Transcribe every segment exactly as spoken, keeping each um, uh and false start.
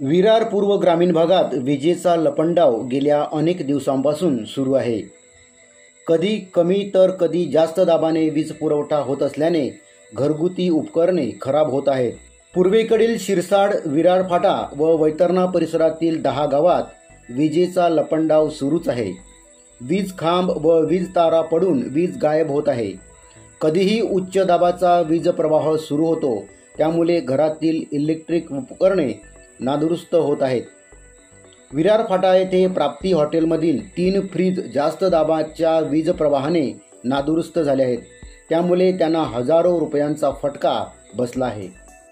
विरार पूर्व ग्रामीण भागात विजेचा लपंडाव गेल्या अनेक दिवसांपासून सुरू आहे। कधी कमी तर कधी जास्त दाबाने वीज पुरवठा होत असल्याने घरगुती उपकरणे खराब होत आहेत। पूर्वेकडील शिरसाड, विरार फाटा व वैतरणा परिसरातील दहा गावात विजेचा लपंडाव सुरूच आहे। वीज खांब व वीज तारा पडून वीज गायब होत आहे। कधीही उच्च दाबाचा वीज प्रवाह सुरू होतो, त्यामुळे घरातील इलेक्ट्रिक उपकरणे नादुरुस्त होत आहेत। विरार फाटा येथे प्राप्ती हॉटेलमधील तीन फ्रीज जास्त दाबाच्या वीज प्रवाहाने नादुरुस्त झाले आहेत, त्यामुळे त्यांना हजारो रुपयांचा फटका बसला आहे।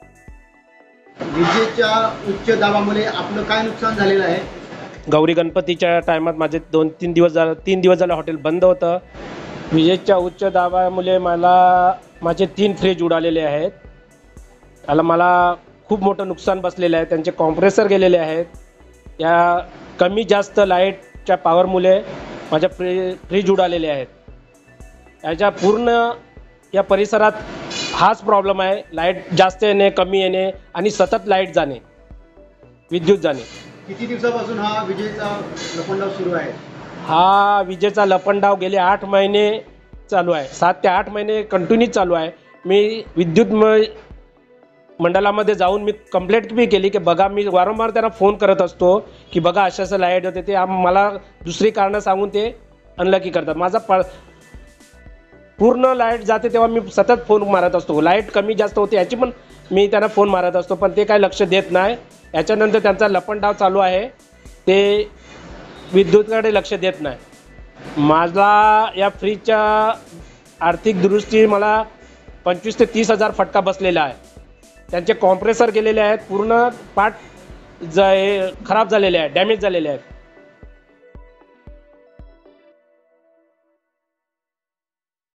विजेच्या उच्च दाबामुळे आपलं काय नुकसान झालेलं आहे? गौरी गणपतीच्या टायमात माझे दोन तीन दिवस झाले तीन दिवस झाले हॉटेल बंद होतं। विजेच्या उच्च दाबामुळे मला माझे तीन फ्रीज उडालेले आहेत। त्याला मला खूप मोठं नुकसान बसलेलं आहे। त्यांचे कॉम्प्रेसर गेलेले आहेत। या कमी जास्त लाईटच्या पॉवरमुळे माझ्या फ्री फ्रीज उडालेले आहेत। याच्या पूर्ण या परिसरात हाच प्रॉब्लेम आहे, लाईट जास्त येणे, कमी येणे आणि सतत लाईट जाणे, विद्युत जाणे। किती दिवसापासून हा विजेचा लपंडाव सुरू आहे? हा विजेचा लपंडाव गेले आठ महिने चालू आहे। सात ते आठ महिने कंटिन्यू चालू आहे। मी विद्युत म मंडळामध्ये जाऊन मी कंप्लेंट बी केली की बघा, मी वारंवार त्यांना फोन करत असतो की बघा अशा असं लाईट होते, ते मला दुसरी कारणं सांगून ते अनलकी करतात। माझा प पूर्ण लाईट जाते तेव्हा मी सतत फोन मारत असतो। लाईट कमी जास्त होते याची पण मी त्यांना फोन मारत असतो, पण ते काय लक्ष देत नाही। याच्यानंतर त्यांचा लपंडाव चालू आहे, ते विद्युतकडे लक्ष देत नाही। माझा या फ्रीजच्या आर्थिक दुरुस्ती मला पंचवीस ते तीस हजार फटका बसलेला आहे। त्यांचे कॉम्प्रेसर गेलेले आहेत, पूर्ण पार्ट ज खराब झालेले आहेत, डॅमेज झालेले आहेत।